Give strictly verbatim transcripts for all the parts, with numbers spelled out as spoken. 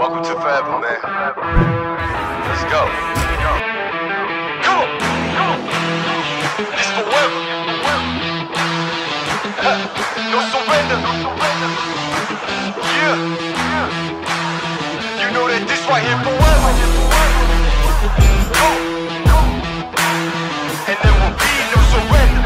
Welcome to forever, man. Let's go. Come on, come on. This forever. No surrender. Yeah. You know that this right here forever. Go, go. And there will be no surrender.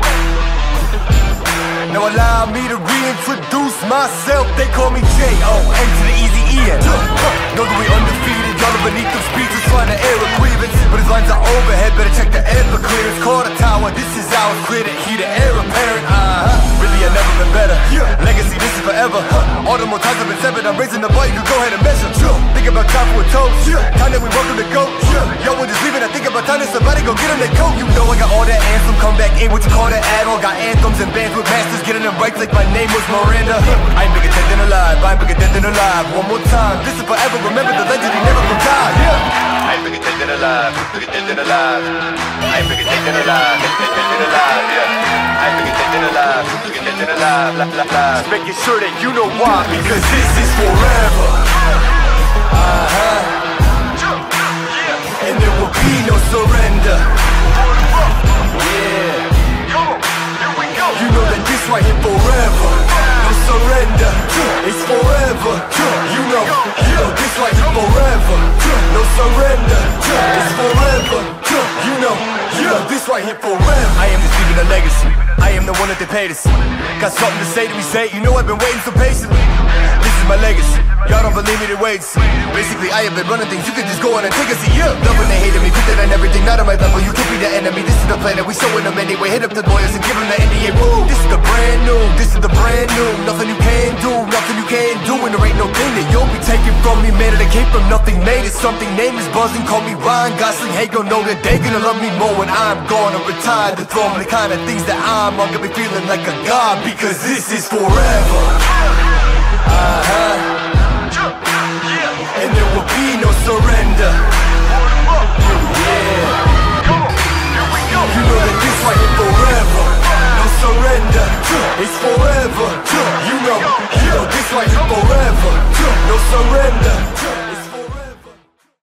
Now allow me to reintroduce myself. They call me J O N to the easy E N. Know that we undefeated, y'all are beneath them speeches trying to air a grievance, but his lines are overhead, better check the air for clearance. Call the tower, this is ours, clear the heat, the air apparent. Uh-huh. Really, I've never been better. Legacy, this is forever. All the more times I've been severed, I'm raising the bar, you can go ahead and measure. Think about time for a toast, time that we welcome to go. Yo, we're just leaving, I think about time that somebody go get them their coat. You know I got all that anthem, come back in, what you call that add-on. Got anthems and bands with masters, getting them right like my name was Miranda. I ain't bigger dead than alive, I ain't bigger dead than alive. One more time, this is forever, remember the legend, he never will die. Yeah. I ain't bigger dead than alive, bigger dead than alive. I ain't bigger dead than alive, dead dead than alive, yeah. I ain't bigger dead than alive, bigger dead than alive, la la la. Just making sure that you know why, because this is forever. Uh-huh. And there will be no surrender. Yeah. Come on, here we go. You know that this right here forever. No surrender. It's forever. You know, you know this right here forever. No surrender. It's forever. You know, you know this right here forever. I am just leaving a legacy. I am the one that they paid us. Got something to say to me, say. You know I've been waiting so patiently. This is my legacy. Y'all don't believe me, then wait and see. Basically, I have been running things. You can just go on and take a seat. Yeah. Love when they hated me, put that on everything. Not on my level. You can't be the enemy. This is the plan that we showing them anyway. Hit up the lawyers and give them the N D A. Woo! This is the brand new. This is the brand new. Nothing you can do, nothing you can do, and there ain't no thing that you'll be taking from me. Man, that I came from nothing, made it something. Name is buzzing. Call me Ryan Gosling. Hey, gon' know that they gonna love me more when I'm gone or retire the throne. The kind of things that I'm, I'm gonna be feeling like a god because this is forever. Uh-huh.